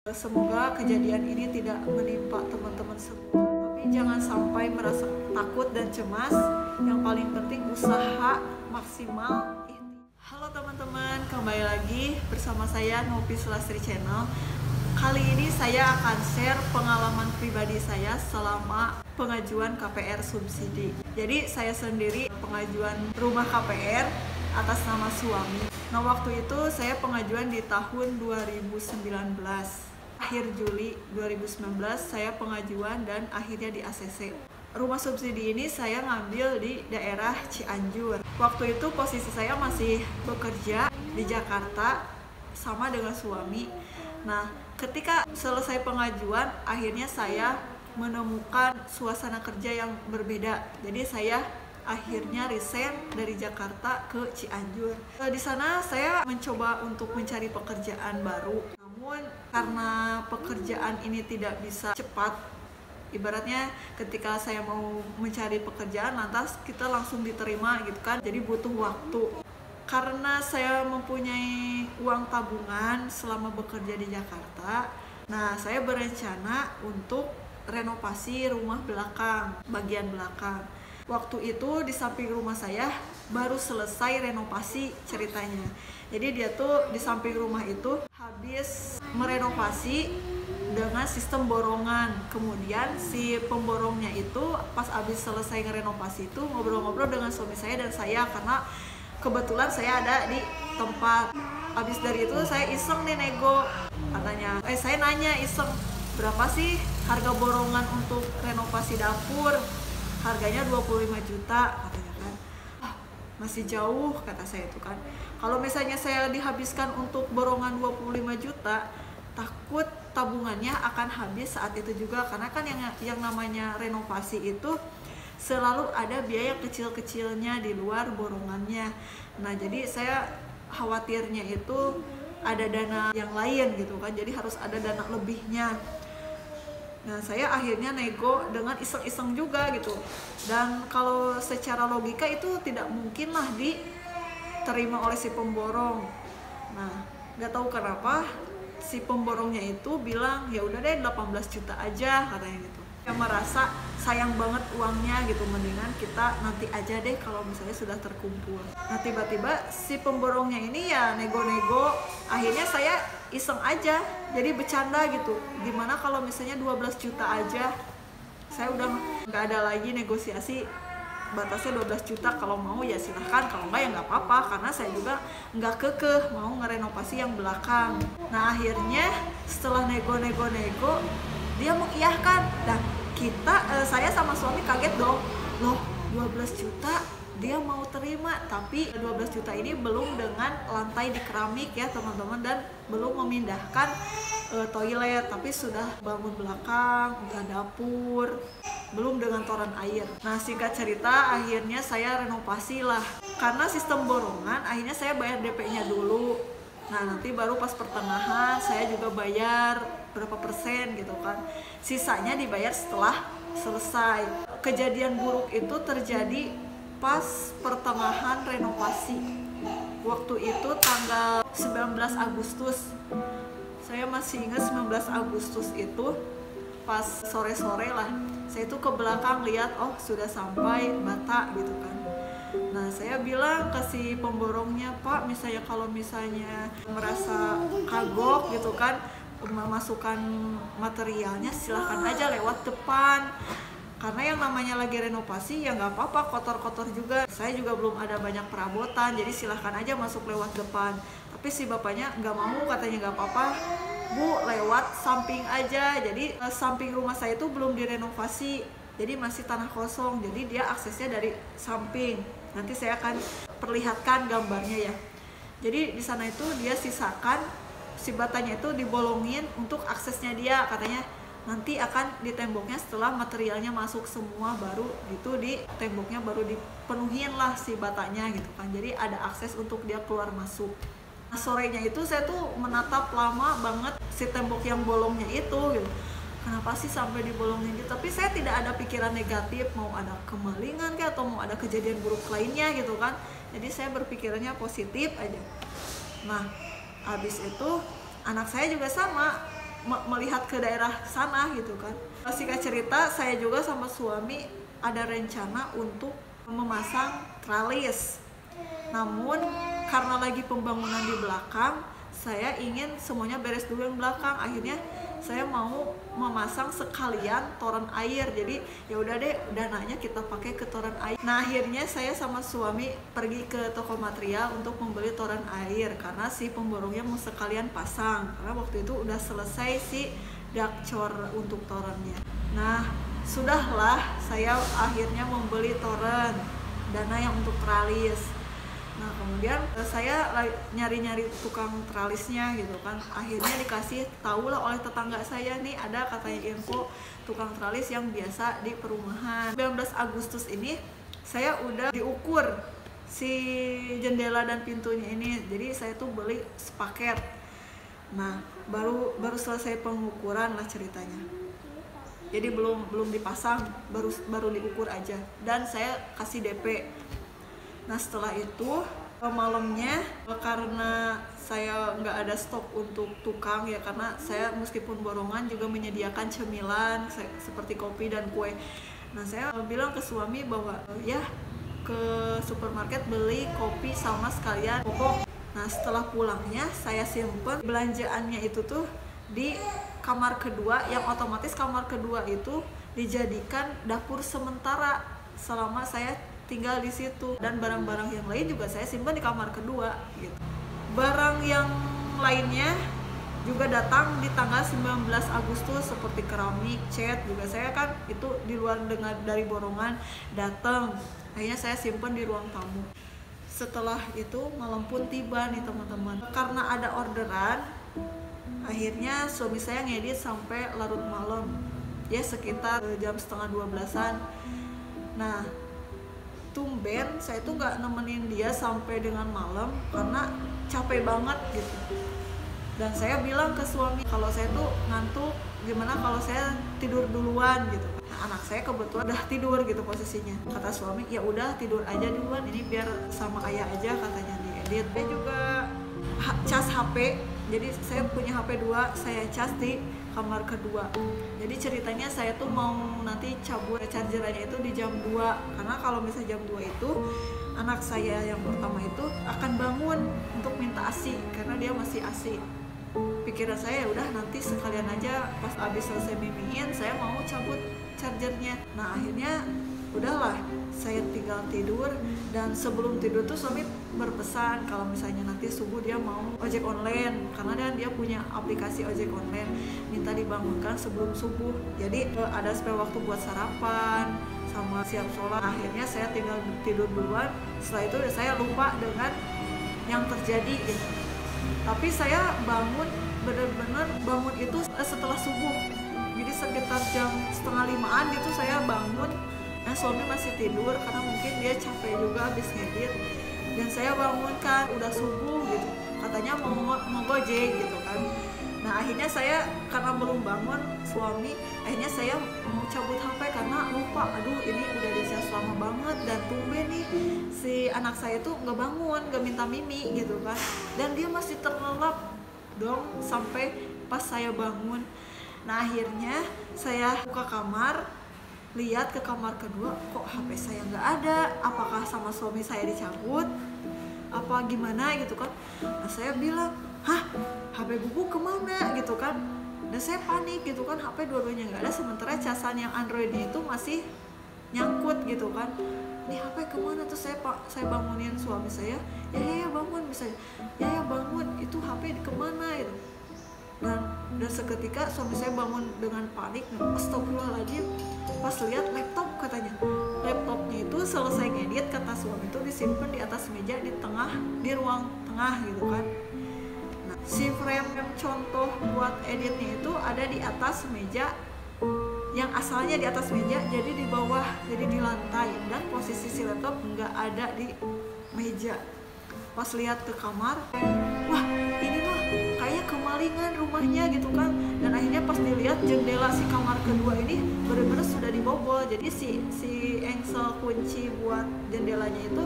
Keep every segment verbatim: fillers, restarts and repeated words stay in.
Semoga kejadian ini tidak menimpa teman-teman semua, tapi jangan sampai merasa takut dan cemas. Yang paling penting usaha maksimal. Halo teman-teman, kembali lagi bersama saya Novi Sulastri Channel. Kali ini saya akan share pengalaman pribadi saya selama pengajuan K P R subsidi. Jadi saya sendiri pengajuan rumah K P R atas nama suami. Nah, waktu itu saya pengajuan di tahun dua ribu sembilan belas. Akhir Juli dua ribu sembilan belas saya pengajuan dan akhirnya di A C C. Rumah subsidi ini saya ngambil di daerah Cianjur. Waktu itu posisi saya masih bekerja di Jakarta sama dengan suami. Nah, ketika selesai pengajuan, akhirnya saya menemukan suasana kerja yang berbeda. Jadi saya akhirnya resign dari Jakarta ke Cianjur. Di sana saya mencoba untuk mencari pekerjaan baru. Namun karena pekerjaan ini tidak bisa cepat, ibaratnya ketika saya mau mencari pekerjaan lantas kita langsung diterima gitu kan, jadi butuh waktu. Karena saya mempunyai uang tabungan selama bekerja di Jakarta, nah saya berencana untuk renovasi rumah belakang, bagian belakang. Waktu itu di samping rumah saya baru selesai renovasi ceritanya. Jadi dia tuh di samping rumah itu habis merenovasi dengan sistem borongan. Kemudian si pemborongnya itu pas habis selesai ngerenovasi itu ngobrol-ngobrol dengan suami saya dan saya, karena kebetulan saya ada di tempat. Habis dari itu saya iseng nih nego, katanya, eh saya nanya iseng, berapa sih harga borongan untuk renovasi dapur? Harganya dua puluh lima juta katanya kan. Ah, masih jauh kata saya itu kan. Kalau misalnya saya dihabiskan untuk borongan dua puluh lima juta, takut tabungannya akan habis saat itu juga, karena kan yang yang namanya renovasi itu selalu ada biaya kecil-kecilnya di luar borongannya. Nah, jadi saya khawatirnya itu ada dana yang lain gitu kan. Jadi harus ada dana lebihnya. Nah, saya akhirnya nego dengan iseng-iseng juga gitu. Dan kalau secara logika itu tidak mungkin lah diterima oleh si pemborong. Nah, nggak tahu kenapa si pemborongnya itu bilang ya udah deh delapan belas juta aja katanya gitu. Yang merasa sayang banget uangnya gitu, mendingan kita nanti aja deh kalau misalnya sudah terkumpul. Nah, tiba-tiba si pemborongnya ini ya nego-nego. Akhirnya saya iseng aja, jadi bercanda gitu, gimana kalau misalnya dua belas juta aja. Saya udah nggak ada lagi negosiasi, batasnya dua belas juta, kalau mau ya silahkan, kalau nggak ya nggak apa-apa, karena saya juga nggak kekeh mau ngerenovasi yang belakang. Nah, akhirnya setelah nego-nego-nego dia mengiyakan, dan kita eh, saya sama suami kaget dong, loh dua belas juta dia mau terima, tapi dua belas juta ini belum dengan lantai di keramik ya teman-teman, dan belum memindahkan e, toilet, tapi sudah bangun belakang, udah dapur, belum dengan toran air. Nah, singkat cerita akhirnya saya renovasi lah. Karena sistem borongan, akhirnya saya bayar D P-nya dulu. Nah, nanti baru pas pertengahan saya juga bayar berapa persen gitu kan. Sisanya dibayar setelah selesai. Kejadian buruk itu terjadi pas pertengahan renovasi. Waktu itu tanggal sembilan belas Agustus. Saya masih ingat sembilan belas Agustus itu pas sore-sore lah. Saya itu ke belakang lihat, oh sudah sampai bata gitu kan. Nah, saya bilang ke si pemborongnya, Pak, misalnya kalau misalnya merasa kagok gitu kan, memasukkan materialnya silahkan aja lewat depan. Karena yang namanya lagi renovasi ya nggak apa-apa, kotor-kotor juga. Saya juga belum ada banyak perabotan, jadi silahkan aja masuk lewat depan. Tapi si bapaknya nggak mau, katanya nggak apa-apa, Bu, lewat samping aja. Jadi eh, samping rumah saya itu belum direnovasi, jadi masih tanah kosong. Jadi dia aksesnya dari samping. Nanti saya akan perlihatkan gambarnya ya. Jadi di sana itu dia sisakan si batanya itu dibolongin untuk aksesnya dia, katanya nanti akan di temboknya setelah materialnya masuk semua, baru gitu di temboknya baru dipenuhin lah si batanya gitu kan, jadi ada akses untuk dia keluar masuk. Nah, sorenya itu saya tuh menatap lama banget si tembok yang bolongnya itu gitu. Kenapa sih sampai dibolongin gitu? Tapi saya tidak ada pikiran negatif mau ada kemalingan kayak atau mau ada kejadian buruk lainnya gitu kan. Jadi saya berpikirannya positif aja. Nah, habis itu anak saya juga sama, me- melihat ke daerah sana gitu kan. Singkat cerita, saya juga sama suami ada rencana untuk memasang tralis. Namun karena lagi pembangunan di belakang, saya ingin semuanya beres dulu yang belakang. Akhirnya saya mau memasang sekalian toren air. Jadi ya udah deh, dananya kita pakai ke toren air. Nah, akhirnya saya sama suami pergi ke toko material untuk membeli toren air karena si pemborongnya mau sekalian pasang. Karena waktu itu udah selesai si dakcor untuk torennya. Nah, sudahlah saya akhirnya membeli toren, dana yang untuk tralis. Nah, kemudian saya nyari-nyari tukang tralisnya gitu kan. Akhirnya dikasih tahu lah oleh tetangga saya, nih ada katanya info tukang tralis yang biasa di perumahan. sembilan belas Agustus ini saya udah diukur si jendela dan pintunya ini. Jadi saya tuh beli sepaket. Nah, baru baru selesai pengukuran lah ceritanya. Jadi belum belum dipasang, baru baru diukur aja. Dan saya kasih D P. Nah, setelah itu malamnya, karena saya nggak ada stok untuk tukang ya, karena saya meskipun borongan juga menyediakan cemilan seperti kopi dan kue. Nah, saya bilang ke suami bahwa ya ke supermarket beli kopi sama sekalian pokok. Nah, setelah pulangnya saya simpen belanjaannya itu tuh di kamar kedua, yang otomatis kamar kedua itu dijadikan dapur sementara selama saya tinggal di situ, dan barang-barang yang lain juga saya simpan di kamar kedua gitu. Barang yang lainnya juga datang di tanggal sembilan belas Agustus seperti keramik, cat juga saya kan itu di luar dengan dari borongan datang. Akhirnya saya simpan di ruang tamu. Setelah itu malam pun tiba nih teman-teman. Karena ada orderan, akhirnya suami saya ngedit sampai larut malam. Ya sekitar jam setengah dua belasan. Nah, tumben saya tuh nggak nemenin dia sampai dengan malam karena capek banget gitu. Dan saya bilang ke suami kalau saya tuh ngantuk, gimana kalau saya tidur duluan gitu. Nah, anak saya kebetulan udah tidur gitu posisinya. Kata suami, ya udah tidur aja duluan, ini biar sama ayah aja katanya diedit. Saya juga cas H P, jadi saya punya H P dua, saya cas di kamar kedua. Jadi ceritanya saya tuh mau nanti cabut chargerannya itu di jam dua, karena kalau misalnya jam dua itu anak saya yang pertama itu akan bangun untuk minta ASI karena dia masih ASI. Pikiran saya ya udah nanti sekalian aja pas habis selesai mimiin saya mau cabut chargernya. Nah, akhirnya udahlah saya tinggal tidur, dan sebelum tidur tuh suami berpesan kalau misalnya nanti subuh dia mau ojek online, karena dia, dia punya aplikasi ojek online, minta dibangunkan sebelum subuh. Jadi ada spare waktu buat sarapan sama siap sholat. Akhirnya saya tinggal tidur duluan. Setelah itu saya lupa dengan yang terjadi gitu. Tapi saya bangun, bener-bener bangun itu setelah subuh. Jadi sekitar jam setengah limaan gitu saya bangun. Nah, suami masih tidur karena mungkin dia capek juga habis ngedit. Dan saya bangunkan, udah subuh gitu, katanya mau mau gojek gitu kan. Nah, akhirnya saya karena belum bangun suami, akhirnya saya mau cabut H P karena lupa, aduh ini udah dicas lama banget. Dan tumben nih si anak saya tuh nggak bangun, nggak minta mimi gitu kan, dan dia masih terlelap dong sampai pas saya bangun. Nah, akhirnya saya buka kamar, lihat ke kamar kedua, kok H P saya nggak ada, apakah sama suami saya dicabut apa gimana gitu kan. Nah, saya bilang, hah, H P bubu kemana gitu kan. Dan saya panik gitu kan, H P dua-duanya nggak ada, sementara casan yang Android itu masih nyangkut gitu kan. Ini H P kemana tuh? Saya pak saya bangunin suami saya, ya ya, ya bangun, bisa ya ya bangun, itu H P kemana gitu. Dan, dan seketika suami saya bangun dengan panik. Astagfirullahaladzim, pas lihat laptop, katanya laptopnya itu selesai ngedit, kata suami itu disimpan di atas meja di tengah, di ruang tengah gitu kan. Nah, si frame contoh buat editnya itu ada di atas meja, yang asalnya di atas meja jadi di bawah, jadi di lantai, dan posisi si laptop nggak ada di meja. Pas lihat ke kamar, wah ini mah kayak kemalingan rumahnya gitu kan. Dan akhirnya pas dilihat jendela si kamar kedua ini benar-benar sudah dibobol. Jadi si si engsel kunci buat jendelanya itu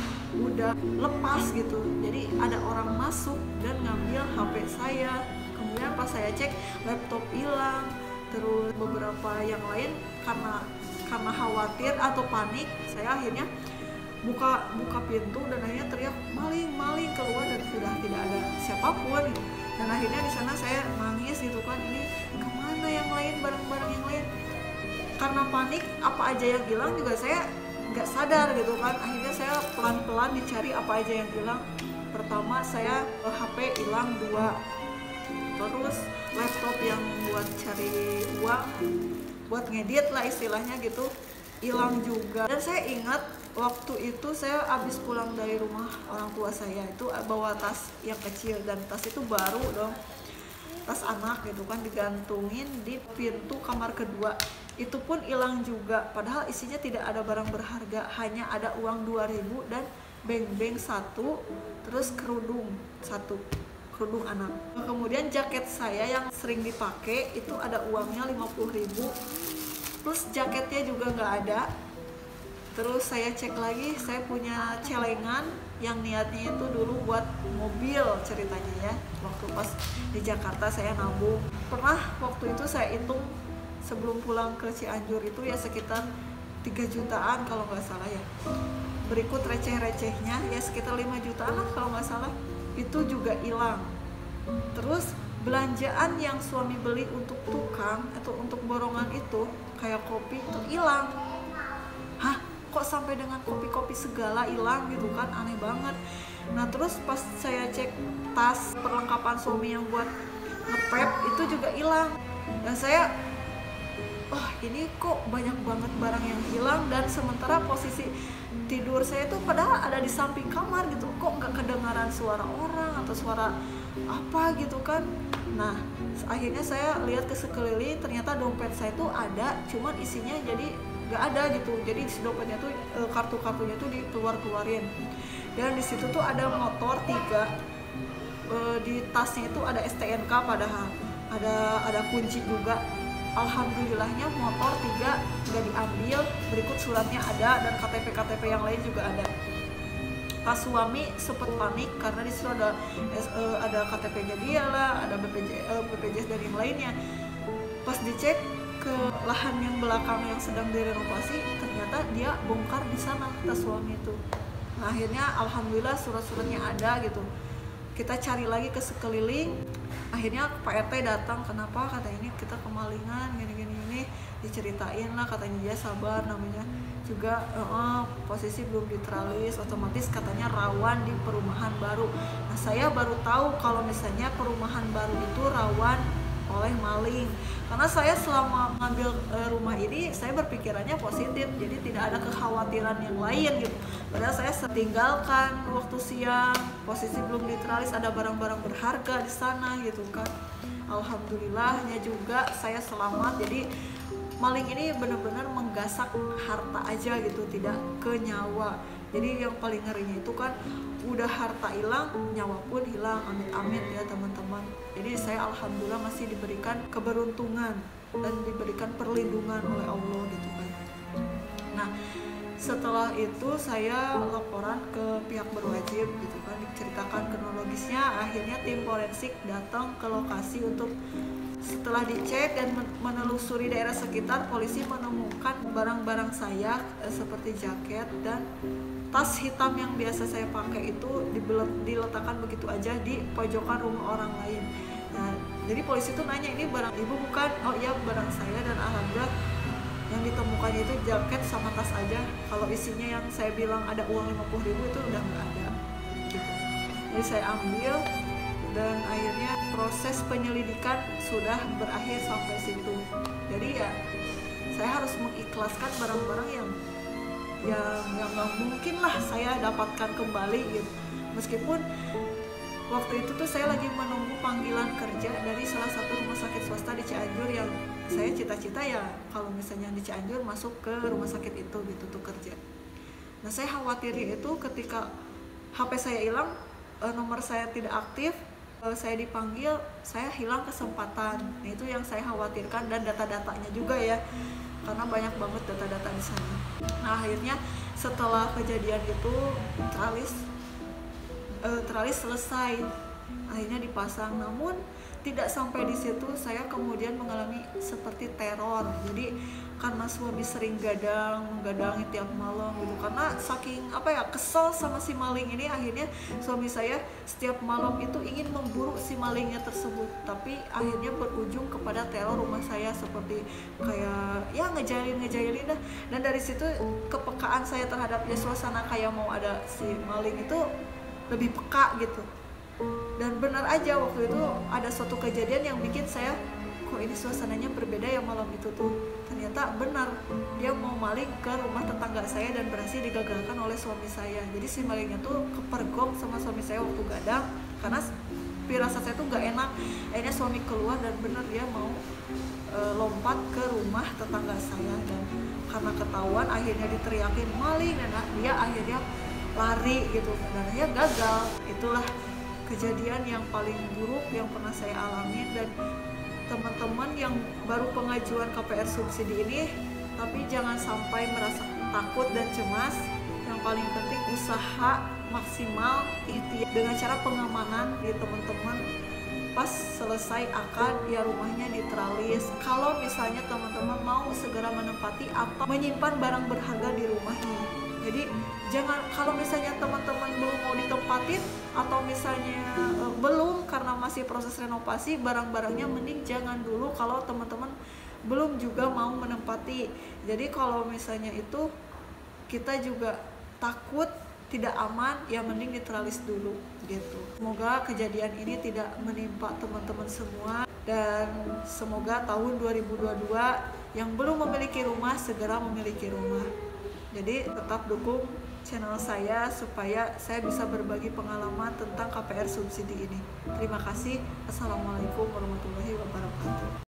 udah lepas gitu. Jadi ada orang masuk dan ngambil H P saya. kemudian pas saya cek laptop hilang, terus beberapa yang lain. Karena karena khawatir atau panik, saya akhirnya buka buka pintu dan akhirnya teriak maling maling keluar, dan sudah tidak ada siapapun gitu. Dan akhirnya di sana saya nangis gitu kan, ini kemana yang lain, barang-barang yang lain. Karena panik, apa aja yang hilang juga saya nggak sadar gitu kan. Akhirnya saya pelan-pelan dicari apa aja yang hilang. Pertama saya H P hilang dua, terus laptop yang buat cari uang, buat ngedit lah istilahnya gitu, hilang juga. Dan saya ingat waktu itu saya habis pulang dari rumah orang tua saya, itu bawa tas yang kecil, dan tas itu baru dong, tas anak gitu kan, digantungin di pintu kamar kedua. Itu pun hilang juga, padahal isinya tidak ada barang berharga, hanya ada uang dua ribu dan beng-beng satu, terus kerudung satu, kerudung anak. Kemudian jaket saya yang sering dipakai itu ada uangnya lima puluh ribu, plus jaketnya juga nggak ada. Terus saya cek lagi, saya punya celengan yang niatnya itu dulu buat mobil ceritanya ya. Waktu pas di Jakarta saya nabung. Pernah waktu itu saya hitung sebelum pulang ke Cianjur itu ya sekitar tiga jutaan kalau nggak salah ya. Berikut receh-recehnya ya sekitar lima jutaan lah kalau nggak salah. Itu juga hilang. Terus belanjaan yang suami beli untuk tukang atau untuk borongan itu kayak kopi itu hilang. Hah? Kok sampai dengan kopi-kopi segala hilang gitu kan, aneh banget. Nah terus pas saya cek tas perlengkapan suami yang buat ngepep itu juga hilang, dan saya wah ini kok banyak banget barang yang hilang, dan sementara posisi tidur saya tuh padahal ada di samping kamar gitu, kok nggak kedengaran suara orang atau suara apa gitu kan. Nah akhirnya saya lihat ke sekeliling, ternyata dompet saya tuh ada, cuman isinya jadi nggak ada gitu. Jadi di dompetnya tuh kartu-kartunya tuh dikeluar-keluarin, dan di situ tuh ada motor tiga, di tasnya itu ada S T N K, padahal ada ada kunci juga. Alhamdulillahnya motor tiga nggak diambil, berikut suratnya ada, dan K T P K T P yang lain juga ada. Pas suami sempet panik karena di situ ada ada K T P-nya dia lah, ada B P J S dari yang lainnya. Pas dicek ke lahan yang belakang yang sedang direnovasi, ternyata dia bongkar di sana, kata suami itu. Nah, akhirnya alhamdulillah surat-suratnya ada gitu. Kita cari lagi ke sekeliling, akhirnya Pak R T datang. Kenapa? Kata ini kita kemalingan gini-gini ini, diceritain lah, katanya dia sabar, namanya juga uh, posisi belum diteralis, otomatis katanya rawan di perumahan baru. Nah saya baru tahu kalau misalnya perumahan baru itu rawan oleh maling, karena saya selama ngambil uh, rumah ini saya berpikirannya positif, jadi tidak ada kekhawatiran yang lain gitu. Padahal saya setinggalkan waktu siang, posisi belum diteralis, ada barang-barang berharga di sana gitu kan. Alhamdulillahnya juga saya selamat. Jadi maling ini benar-benar menggasak harta aja gitu, tidak ke nyawa. Jadi yang paling ngerinya itu kan udah harta hilang, nyawa pun hilang, amit-amit ya teman-teman. Jadi saya alhamdulillah masih diberikan keberuntungan dan diberikan perlindungan oleh Allah gitu kan. Nah setelah itu saya laporan ke pihak berwajib gitu kan, diceritakan kronologisnya. Akhirnya tim forensik datang ke lokasi untuk setelah dicek dan menelusuri daerah sekitar, polisi menemukan barang-barang saya eh, seperti jaket dan tas hitam yang biasa saya pakai itu diletakkan begitu aja di pojokan rumah orang lain. Nah, jadi polisi itu nanya, ini barang ibu bukan? Oh iya barang saya, dan alhamdulillah yang ditemukannya itu jaket sama tas aja. Kalau isinya yang saya bilang ada uang lima puluh ribu itu udah nggak ada gitu. Jadi saya ambil, dan akhirnya proses penyelidikan sudah berakhir sampai situ. Jadi ya saya harus mengikhlaskan barang-barang yang yang yang nggak mungkin lah saya dapatkan kembali gitu. Meskipun waktu itu tuh saya lagi menunggu panggilan kerja dari salah satu rumah sakit swasta di Cianjur, yang saya cita-cita ya kalau misalnya di Cianjur masuk ke rumah sakit itu gitu tuh kerja. Nah saya khawatirnya itu ketika H P saya hilang, nomor saya tidak aktif, saya dipanggil, saya hilang kesempatan. Nah itu yang saya khawatirkan, dan data-datanya juga ya, karena banyak banget data-data di sana. Nah akhirnya setelah kejadian itu teralis eh, teralis selesai, akhirnya dipasang. Namun tidak sampai di situ, saya kemudian mengalami seperti teror. Jadi karena suami sering gadang, menggadangi tiap malam gitu. Karena saking apa ya, kesel sama si maling ini, akhirnya suami saya setiap malam itu ingin memburu si malingnya tersebut. Tapi akhirnya berujung kepada teror rumah saya, seperti kayak ya ngejailin-ngejailin dah. Dan dari situ kepekaan saya terhadap ya, suasana kayak mau ada si maling itu lebih peka gitu. Dan benar aja waktu itu ada suatu kejadian yang bikin saya, kok ini suasananya berbeda ya malam itu tuh. Ternyata benar, dia mau maling ke rumah tetangga saya dan berhasil digagalkan oleh suami saya. Jadi si malingnya tuh kepergok sama suami saya waktu gadang, karena firasat saya tuh gak enak. Akhirnya suami keluar dan benar dia mau e, lompat ke rumah tetangga saya. Dan karena ketahuan akhirnya diteriakin maling, dan dia akhirnya lari gitu, dan dia gagal. Itulah kejadian yang paling buruk yang pernah saya alami. Dan teman-teman yang baru pengajuan K P R subsidi ini, tapi jangan sampai merasa takut dan cemas. Yang paling penting usaha maksimal, ikhtiar dengan cara pengamanan di teman-teman. Pas selesai akad ya rumahnya diteralis. Kalau misalnya teman-teman mau segera menempati atau menyimpan barang berharga di rumahnya. Jadi jangan, kalau misalnya teman-teman belum mau ditempatin atau misalnya e, belum karena masih proses renovasi, barang-barangnya mending jangan dulu kalau teman-teman belum juga mau menempati. Jadi kalau misalnya itu kita juga takut tidak aman, ya mending diteralis dulu gitu. Semoga kejadian ini tidak menimpa teman-teman semua, dan semoga tahun dua ribu dua puluh dua yang belum memiliki rumah segera memiliki rumah. Jadi tetap dukung channel saya supaya saya bisa berbagi pengalaman tentang K P R subsidi ini. Terima kasih. Assalamualaikum warahmatullahi wabarakatuh.